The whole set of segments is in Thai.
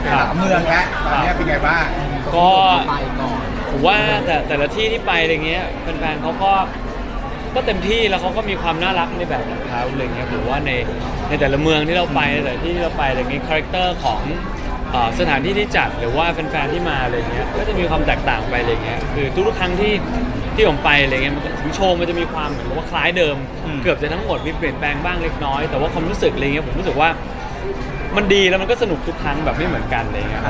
3 เมืองแล้วตอนนี้เป็นไงบ้างก็ผมว่าแต่ละที่ที่ไปอะไรเงี้ยแฟนๆเขาก็เต็มที่แล้วเขาก็มีความน่ารักในแบบของเขาอะไรเงี้ยผมว่าในแต่ละเมืองที่เราไปในแต่ละที่ที่เราไปอะไรเงี้ยคาแรคเตอร์ของสถานที่ที่จัดหรือว่าแฟนๆที่มาอะไรเงี้ยก็จะมีความแตกต่างไปอะไรเงี้ยคือทุกๆครั้งที่ผมไปอะไรเงี้ยถึงโชว์มันจะมีความเหมือนกับว่าคล้ายเดิมเกือบจะทั้งหมดมีเปลี่ยนแปลงบ้างเล็กน้อยแต่ว่าความรู้สึกอะไรเงี้ยผมรู้สึกว่ามันดีแล้วมันก็สนุกทุกครั้งแบบไม่เหมือนกันอะไรเงี้ย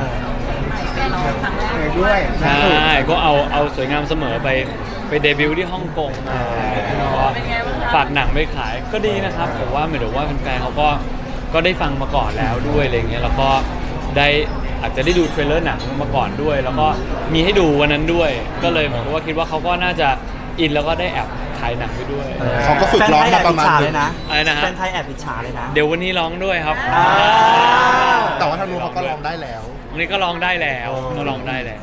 ด้วยใช่ก็เอาสวยงามเสมอไปเดบิวต์ที่ฮ่องกงมาฝากหนังไปขายก็ดีนะครับผมว่าหมายถึงว่าแฟนๆเขาก็ได้ฟังมาก่อนแล้วด้วยอะไรเงี้ยแล้วก็ได้อาจจะได้ดูเทรลเลอร์หนังมาก่อนด้วยแล้วก็มีให้ดูวันนั้นด้วยก็เลยผมว่าคิดว่าเขาก็น่าจะอินแล้วก็ได้แอบถ่ายหนังไปด้วยเขาก็ฝึกร้องมาประมาณนึงนะอะไรนะฮะแฟนไทยแอบอิจฉาเลยนะเดี๋ยววันนี้ร้องด้วยครับแต่ว่าทางนู้นเขาก็ร้องได้แล้ววันนี้ก็ร้องได้แล้วก็ร้องได้แล้ว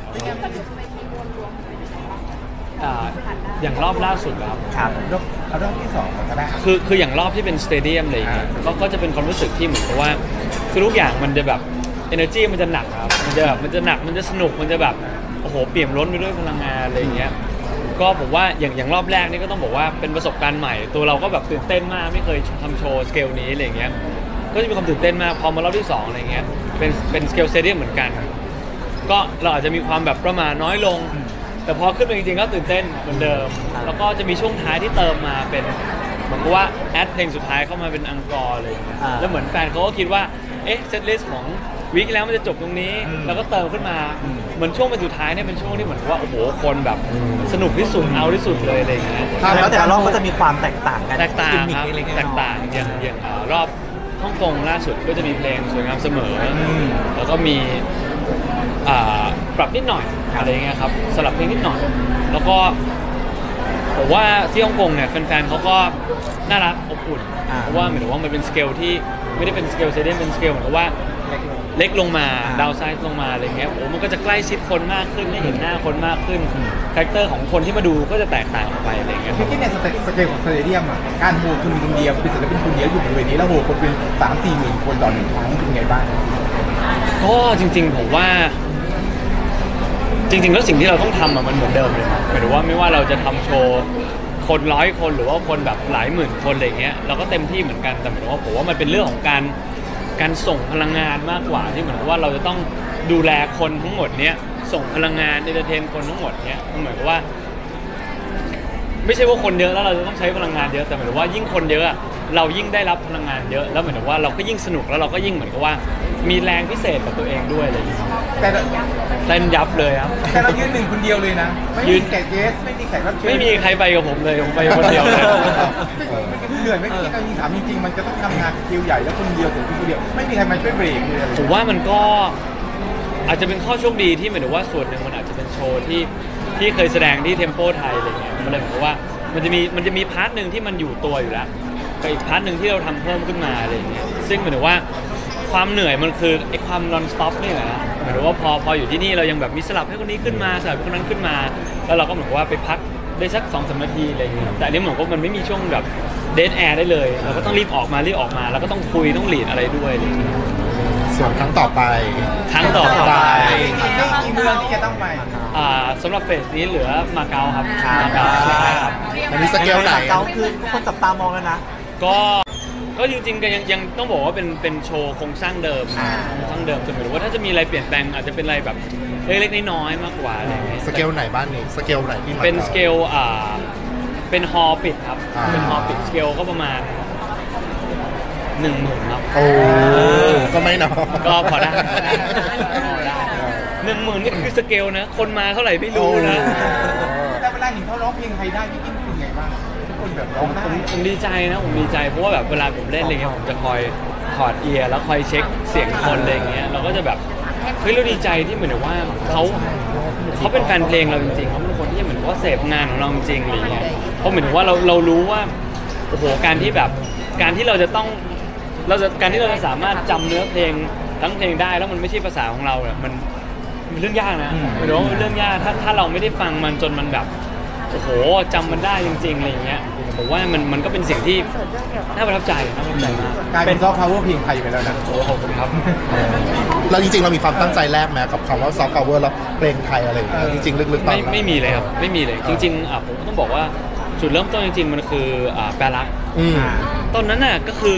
อย่างรอบล่าสุดครับรอบที่2ก็ได้คืออย่างรอบที่เป็นสเตเดียมอะไรอย่างเงี้ยก็จะเป็นความรู้สึกที่เหมือนกับว่าคือทุกอย่างมันจะแบบ energy มันจะหนักครับมันจะหนักมันจะสนุกมันจะแบบโอ้โหเปี่ยมล้นไปด้วยพลังงานอะไรอย่างเงี้ยก็ผมว่าอย่างรอบแรกนี่ก็ต้องบอกว่าเป็นประสบการณ์ใหม่ตัวเราก็แบบตื่นเต้นมากไม่เคยทำโชว์สเกลนี้อะไรอย่างเงี้ยก็จะมีความตื่นเต้นมากพอมารอบที่2อะไรเงี้ยเป็นสเกลสเตเดียมเหมือนกันก็เราอาจจะมีความแบบประมาณน้อยลงแต่พอขึ้นไปจริงๆก็ตื่นเต้นเหมือนเดิมแล้วก็จะมีช่วงท้ายที่เติมมาเป็นเหมือนกับว่าแอดเพลงสุดท้ายเข้ามาเป็นอังกอร์เลยแล้วเหมือนแฟนเขาก็คิดว่าเอ๊ะเซตลิสต์ของวีคแล้วมันจะจบตรงนี้แล้วก็เติมขึ้นมาเหมือนช่วงเป็นสุดท้ายเนี่ยเป็นช่วงที่เหมือนว่าโอ้โหคนแบบสนุกที่สุดเอาที่สุดเลยอะไรอย่างเงี้ยแล้วแต่ละรอบก็จะมีความแตกต่างกันแตกต่างครับแตกต่างอย่างรอบฮ่องกงล่าสุดก็จะมีเพลงสวยงามเสมอแล้วก็มีปรับนิดหน่อยอะไรเงี้ยครับสลับเพลงนิดหน่อยแล้วก็ผมว่าที่ฮ่องกงเนี่ยแฟนๆเขาก็น่ารักอบอุ่นเพราะว่าเหมือนว่ามันเป็นสเกลที่ไม่ได้เป็นสเกลเซเดียมเป็นสเกลเหมือนกับว่าเล็กลงมาดาวไซส์ลงมาอะไรเงี้ยโอ้มันก็จะใกล้ชิดคนมากขึ้นได้เห็นหน้าคนมากขึ้นคาแรคเตอร์ของคนที่มาดูก็จะแตกต่างออกไปอะไรเงี้ยที่ในสเกลของสเตเดียมอ่ะการโฮคนเดียวเป็นศิลปินคนเดียวอยู่บริเวณนี้แล้วโฮคนเป็น3-4 หมื่นคนต่อ1 ครั้งเป็นไงบ้างก็จริงๆผมว่าจริงๆแล้วสิ่งที่เราต้องทำมันเหมือนเดิมเลยหมายถึงว่าไม่ว่าเราจะทำโชว์คน100 คนหรือว่าคนแบบหลายหมื่นคนอะไรเงี้ยเราก็เต็มที่เหมือนกันแต่หมายถึงว่าผมว่ามันเป็นเรื่องของการส่งพลังงานมากกว่าที่เหมือนกับว่าเราจะต้องดูแลคนทั้งหมดเนี้ยส่งพลังงานเอนเตอร์เทนคนทั้งหมดเนี้ยมันเหมือนกับว่าไม่ใช่ว่าคนเยอะแล้วเราจะต้องใช้พลังงานเยอะแต่หมายถึงว่ายิ่งคนเยอะเรายิ่งได้รับพลังงานเยอะแล้วเหมือนกับว่าเราก็ยิ่งสนุกแล้วเราก็ยิ่งเหมือนกับว่ามีแรงพิเศษกับตัวเองด้วยอะไรอย่างเงี้ยแต่เต้นยับเลยครับแต่เรายืน1 คนเดียวเลยนะไม่มีแขกเกสไม่มีแขกรับเชิญไม่มีใครไปกับผมเลยผมไปคนเดียวเลยเหนื่อยไหมที่การยิงถามจริงๆมันจะต้องทำงานคิวใหญ่แล้วคนเดียวถึงคนเดียวไม่มีใครมาช่วยเบรกเลยผมว่ามันก็อาจจะเป็นข้อโชคดีที่หมายถึงว่าส่วนหนึ่งมันอาจจะเป็นโชว์ที่เคยแสดงที่เทมโปไทยอะไรเงี้ยมันเลยเหมือนว่ามันจะมีพาร์ทหนึ่งที่มันอยู่ตัวอยู่แล้วกับอีกพาร์ทหนึ่งที่เราทำเพิ่มขึ้นมาอะไรเงี้ยซึ่งหมายถึงว่าความเหนื่อยมันคือไอ้ความ non stop นี่แหละหมายถึงว่าพออยู่ที่นี่เรายังแบบมีสลับให้คนนี้ขึ้นมาสลับให้คนนั้นขึ้นมาแล้วเราก็เหมือนว่าไปพักได้สัก 2-3 นาทีอะไรอย่างเงี้ยแต่อันนี้เหมือนว่ามันไม่มีช่วงแบบเดดแอร์ได้เลยเราก็ต้องรีบออกมาแล้วก็ต้องคุยต้องหลีดอะไรด้วยส่วนครั้งต่อไปกี่เมืองที่จะต้องไปสำหรับเฟสนี้เหลือมาเก๊าครับมาเก๊าครับอันนี้สเกลไหนมาเก๊าคือคนจับตามองแล้วนะก็จริงๆก็ยังต้องบอกว่าเป็นโชว์โครงสร้างเดิมจนหมายถึงว่าถ้าจะมีอะไรเปลี่ยนแปลงอาจจะเป็นอะไรแบบเล็กๆน้อยๆมากกว่าอะไรอย่างเงี้ยสเกลไหนบ้านนี้สเกลไหนที่เป็นสเกลเป็นฮอลปิดครับเป็นฮอลปิดสเกลก็ประมาณ10,000ครับโอ้ก็ไม่น้อยก็พอได้10,000นี่คือสเกลนะคนมาเท่าไหร่ไม่รู้นะแต่เวลาเห็นเขาร้องเพลงไทยได้พี่กิ๊กเป็นไงบ้างทุกคนแบบร้องได้ผมดีใจนะผมดีใจเพราะว่าแบบเวลาผมเล่นอะไรเงี้ยผมจะคอยถอดเอียร์แล้วคอยเช็คเสียงคนอะไรเงี้ยเราก็จะแบบเฮ้ยเราดีใจที่เหมือนว่าเขาเป็นแฟนเพลงเราจริงๆเขาเป็นคนที่เหมือนว่าเสพงานของเราจริงๆอะไรเงี้ยเพราะเหมือนว่าเรารู้ว่าโอ้โหการที่เราจะต้องการที่เราจะสามารถจำเนื้อเพลงทั้งเพลงได้แล้วมันไม่ใช่ภาษาของเราเนี่ยมันเรื่องยากนะหมายถึงว่าเรื่องยากถ้าเราไม่ได้ฟังมันจนมันแบบโอ้โหจำมันได้จริงๆอะไรเงี้ยผมว่ามันก็เป็นสิ่งที่น่าประทับใจมากกลายเป็นซอฟต์พาวเวอร์เพลงไทยไปแล้วนะโอ้ขอบคุณครับแล้วจริงๆเรามีความตั้งใจแรกไหมกับคำว่าซอฟต์พาวเวอร์แล้วเพลงไทยอะไรอย่างเงี้ยจริงๆลึกๆตอนนั้นไม่มีเลยครับไม่มีเลยจริงๆผมก็ต้องบอกว่าจุดเริ่มต้นจริงๆมันคือแปลรักอืมตอนนั้นน่ะก็คือ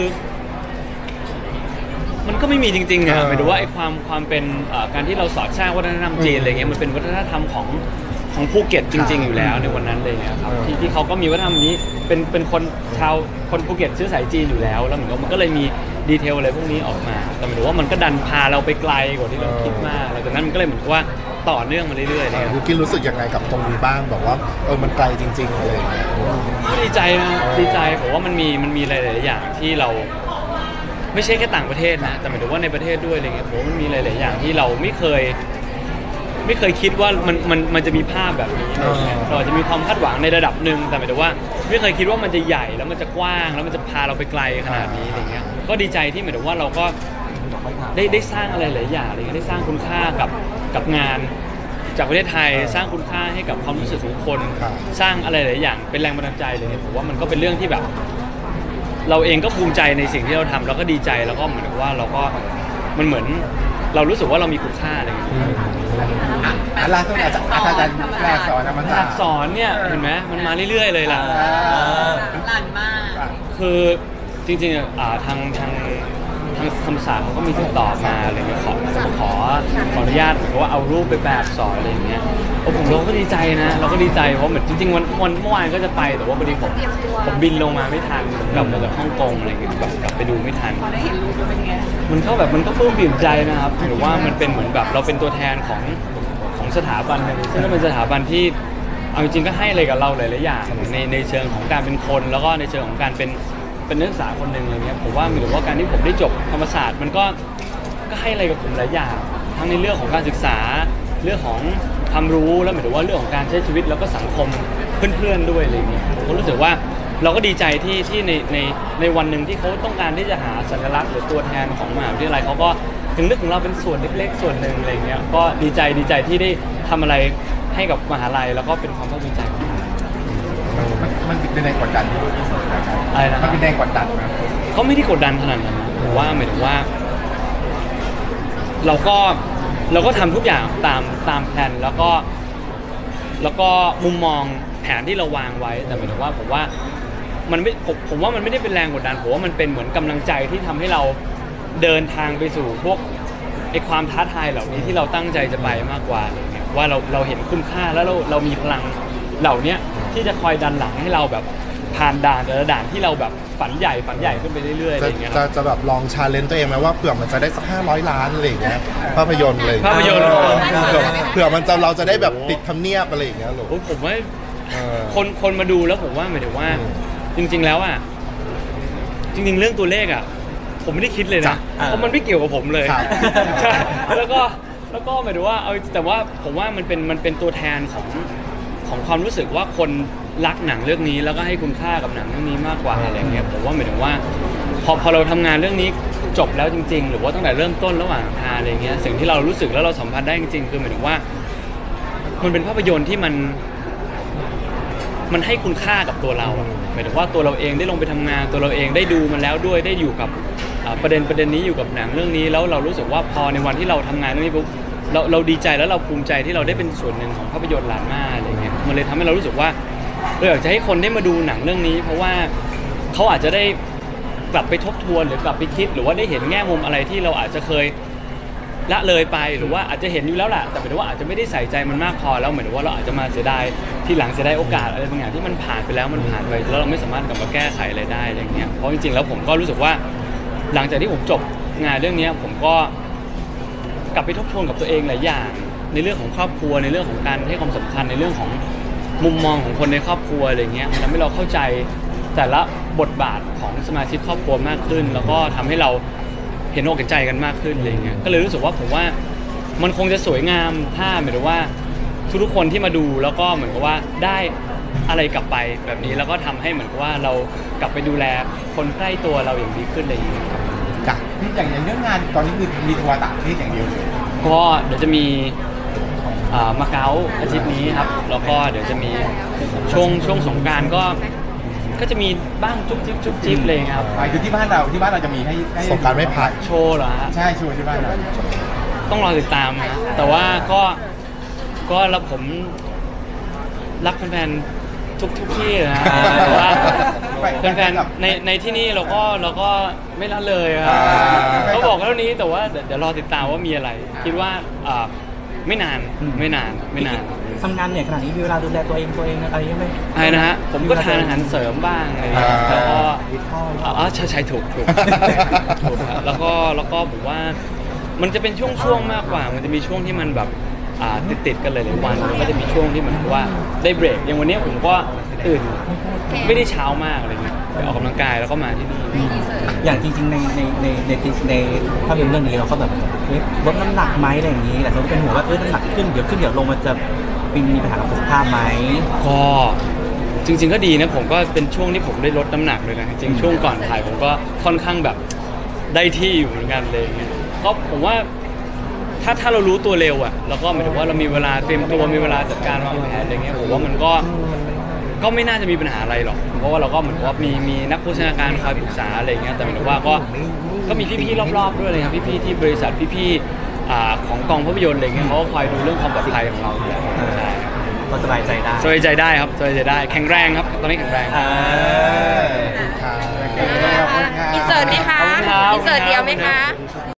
มันก็ไม่มีจริงๆนะหมายถึงว่าไอ้ความเป็นการที่เราสอดแทรกวัฒนธรรมจีนอะไรเงี้ยมันเป็นวัฒนธรรมของภูเก็ตจริง ๆอยู่แล้วในวันนั้นเลยครับที่เขาก็มีวัฒนธรรมนี้เป็นคนภูเก็ตเชื้อสายจีนอยู่แล้วแล้วเหมือนกับมันก็เลยมีดีเทลอะไรพวกนี้ออกมาแต่หมายถึงว่ามันก็ดันพาเราไปไกลกว่าที่เราคิดมากหลังจากนั้นมันก็เลยเหมือนกับว่าต่อเนื่องมาเรื่อยๆเลยครับยูกินรู้สึกยังไงกับตรงนี้บ้างแบบว่ามันไกลจริงๆอะไรอย่างเงี้ยก็ดีใจนะดีใจผมว่ามันมีหลายๆอย่างที่เราไม่ใช่แค่ต่างประเทศนะแต่หมายถึงว่าในประเทศด้วยอะไรเงี้ยผมว่ามันมีหลายๆอย่างที่เราไม่เคยคิดว่ามันจะมีภาพแบบนี้อะไรเงี้ยเราอาจจะมีความคาดหวังในระดับหนึ่งแต่หมายถึงว่าไม่เคยคิดว่ามันจะใหญ่แล้วมันจะกว้างแล้วมันจะพาเราไปไกลขนาดนี้อะไรเงี้ยก็ดีใจที่หมายถึงว่าเราก็ได้สร้างอะไรหลายอย่างอะไรเงี้ยได้สร้างคุณค่ากับงานจากประเทศไทยสร้างคุณค่าให้กับความรู้สึกของคนสร้างอะไรหลายอย่างเป็นแรงบันดาลใจเลยผมว่ามันก็เป็นเรื่องที่แบบเราเองก็ภูมิใจในสิ่งที่เราทำแล้วก็ดีใจแล้วก็เหมือนกับว่าเราก็มันเหมือนเรารู้สึกว่าเรามีคุณค่าอะไรอย่างเงี้ยล่าสุดอาจารย์แรกสอนธรรมศาสอัตกร์ษรเนี่ยเห็นไหมมันมาเรื่อยๆเลยล่ะหลั่นมากคือจริงๆทางธรรมศาสตร์เขาก็มีติดต่อมาอะไรเงี้ยขออนุญาตเหมือนกับว่าเอารูปไปแปลอักษรอะไรอย่างเงี้ยเราก็ดีใจนะเราก็ดีใจเพราะเหมือนจริงๆวันเมื่อวานก็จะไปแต่ว่าพอดีผมบินลงมาไม่ทันกลับมาจากฮ่องกงอะไรเงี้ยกลับไปดูไม่ทันพอได้เห็นรูปแล้วเป็นไงมันก็แบบมันก็ปลื้มปิ่มใจนะครับหรือว่ามันเป็นเหมือนแบบเราเป็นตัวแทนของสถาบันหนึ่งซึ่งก็เป็นสถาบันที่เอาจริงๆก็ให้อะไรกับเราหลายๆอย่างในเชิงของการเป็นคนแล้วก็ในเชิงของการเป็นนักศึกษาคนหนึ่งอะไรเงี้ยผมว่าหรือว่าการที่ผมได้จบธรรมศาสตร์มันก็ให้อะไรกับผมหลายอย่างทั้งในเรื่องของการศึกษาเรื่องของความรู้แล้วหมายถึงว่าเรื่องของการใช้ชีวิตแล้วก็สังคมเพื่อนๆด้วยอะไรเงี้ยผมก็รู้สึกว่าเราก็ดีใจที่ในวันหนึ่งที่เขาต้องการที่จะหาสัญลักษณ์หรือตัวแทนของมหาวิทยาลัยเขาก็ถึงนึกถึงเราเป็นส่วนเล็กๆส่วนหนึ่งอะไรเงี้ยก็ดีใจที่ได้ทำอะไรให้กับมหาลัยแล้วก็เป็นความภาคภูมิใจของเรามันเป็นแรงกดดันที่อะไรนะมันเป็นแรงกดดันนะเขาไม่ได้กดดันขนาดนั้นนะผมว่าหมายถึงว่า เราก็ทำทุกอย่างตามแผนแล้วก็มุมมองแผนที่เราวางไว้แต่หมายถึงว่าผมว่าผมว่ามันไม่ได้เป็นแรงกดดันผมว่ามันเป็นเหมือนกำลังใจที่ทำให้เราเดินทางไปสู่พวกไอ้ความท้าทายเหล่านี้ที่เราตั้งใจจะไปมากกว่าอะไรเงี้ยว่าเราเห็นคุณค่าแล้วเรามีพลังเหล่านี้ที่จะคอยดันหลังให้เราแบบผ่านด่านแต่ละด่านที่เราแบบฝันใหญ่ขึ้นไปเรื่อยๆอะไรอย่างเงี้ยจะแบบลองชาเลนจ์ตัวเองไหมว่าเผื่อมันจะได้สัก500 ล้านอะไรอย่างเงี้ยภาพยนตร์เลยภาพยนตร์เผื่อมันจะเราจะได้แบบติดทำเนียบอะไรอย่างเงี้ยหรอผมว่าคนมาดูแล้วผมว่าหมายถึงว่าจริงๆแล้วอ่ะจริงๆเรื่องตัวเลขอ่ะผมไม่ได้คิดเลยนะเพราะมันไม่เกี่ยวกับผมเลยใช่แล้วก็หมายถึงว่าเอาแต่ว่าผมว่ามันเป็นตัวแทนของความรู้สึกว่าคนรักหนังเรื่องนี้แล้วก็ให้คุณค่ากับหนังเรื่องนี้มากกว่าอะไรเงี้ยผมว่าหมายถึงว่าพอเราทำงานเรื่องนี้จบแล้วจริงๆหรือว่าตั้งแต่เริ่มต้นระหว่างทางอะไรเงี้ยสิ่งที่เรารู้สึกแล้วเราสัมผัสได้จริงๆคือหมายถึงว่ามันเป็นภาพยนตร์ที่มันให้คุณค่ากับตัวเราหมายถึงว่าตัวเราเองได้ลงไปทำงานตัวเราเองได้ดูมันแล้วด้วยได้อยู่กับประเด็นนี้อยู่กับหนังเรื่องนี้แล้วเรารู้สึกว่าพอในวันที่เราทำงานเรื่องนี้ปุ๊บเราดีใจแล้วเราภูมิใจที่เราได้เป็นส่วนหนึ่งของภาพยนตร์หลานมาอะไรเงี้ยมันเลยทำให้เรารู้สึกว่าเราอยากจะให้คนได้มาดูหนังเรื่องนี้ เพราะว่าเขาอาจจะได้กลับไปทบทวนหรือกลับไปคิดหรือว่าได้เห็นแง่มุมอะไรที่เราอาจจะเคยละเลยไปหรือว่าอาจจะเห็นอยู่แล้วแหละแต่หมายถึงว่าอาจจะไม่ได้ใส่ใจมันมากพอแล้วเหมือนว่าเราอาจจะมาเสียดายที่หลังเสียดายโอกาสอะไรบางอย่างที่มันผ่านไปแล้วมันผ่านไปแล้วเราไม่สามารถกลับมาแก้ไขอะไรได้อะไรเงี้ยเพราะจริงๆแล้วผมก็รู้สึกว่าหลังจากที่ผมจบงานเรื่องนี้ผมก็กลับไปทบทวนกับตัวเองหลายอย่างในเรื่องของครอบครัวในเรื่องของการให้ความสำคัญในเรื่องของมุมมองของคนในครอบครัวอะไรเงี้ยมันทำให้เราเข้าใจแต่ละบทบาทของสมาชิกครอบครัวมากขึ้นแล้วก็ทำให้เราเห็นอกเห็นใจกันมากขึ้นอะไรเงี้ยก็เลยรู้สึกว่าผมว่ามันคงจะสวยงามถ้าหมายถึงว่าทุกคนที่มาดูแล้วก็เหมือนกับว่าได้อะไรกลับไปแบบนี้แล้วก็ทำให้เหมือนกับว่าเรากลับไปดูแลคนใกล้ตัวเราอย่างดีขึ้นอะไรอย่างเงี้ยครับจ้ะที่อย่างเรื่องงานตอนนี้คือมีทัวร์ต่างประเทศอย่างเดียวเลยก็เดี๋ยวจะมีมาเก๊าอาทิตย์นี้ครับแล้วก็เดี๋ยวจะมีช่วงสงกรานต์ก็ก็จะมีบ้างจุ๊บจิ๊บจุ๊บจิ๊บเลยครับคือที่บ้านเราจะมีให้สงกรานต์ไม่พักโชว์เหรอฮะใช่ชัวร์ที่บ้านเราต้องรอติดตามนะแต่ว่าก็แล้วผมรักแฟนๆทุกที่นะแต่ว่าแฟนๆในที่นี่เราก็ไม่ละเลยครับเขาบอกเท่านี้แต่ว่าเดี๋ยวรอติดตามว่ามีอะไร คิดว่าไม่นานทำงานเหนื่อยขนาดนี้มีเวลาดูแลตัวเองอะไรยังไงอะไรนะฮะผมก็ทานอาหารเสริมบ้างอะไรอย่างเงี้ยแล้วก็ใช่ถูกครับแล้วก็ผมว่ามันจะเป็นช่วงมากกว่ามันจะมีช่วงที่มันแบบติดกันเลยหลายวันแล้วก็จะมีช่วงที่เหมือนกับว่าได้เบรกอย่างวันนี้ผมก็ตื่นไม่ได้เช้ามากอะไรเงี้ยไปออกกำลังกายแล้วก็มาที่นี่อย่างจริงๆในภาพยนตร์เรื่องนี้เราก็แบบลดน้ำหนักไหมอะไรอย่างนี้แต่เขาเป็นห่วงว่าน้ำหนักขึ้นเดี๋ยวลงมันจะมีปัญหากับสุขภาพไหมก็จริงๆก็ดีนะผมก็เป็นช่วงที่ผมได้ลดน้ำหนักเลยนะจริงๆช่วงก่อนถ่ายผมก็ค่อนข้างแบบได้ที่อยู่เหมือนกันเลยเงี้ยก็ผมว่าถ้าเรารู้ตัวเร็วอ่ะแล้วก็หมายถึงว่าเรามีเวลาเตรียมตัวมีเวลาจัดการวางแผนอะไรเงี้ยผมว่ามันก็ไม่น่าจะมีปัญหาอะไรหรอกเพราะว่าเราก็เหมือนว่ามีนักโภชนาการคอยปรึกษาอะไรเงี้ยแต่หมายถึงว่าก็มีพี่ๆรอบๆด้วยเลยครับพี่ๆที่บริษัทพี่ๆของกองภาพยนตร์อะไรเงี้ยเขาก็คอยดูเรื่องความปลอดภัยของเราอยู่แล้วใช่ก็สบายใจได้สบายใจได้ครับสบายใจได้แข็งแรงครับตอนนี้แข็งแรงอินเสิร์ตไหมคะขอบคุณครับอินเสิร์ตเดียวไหมคะขอบคุณ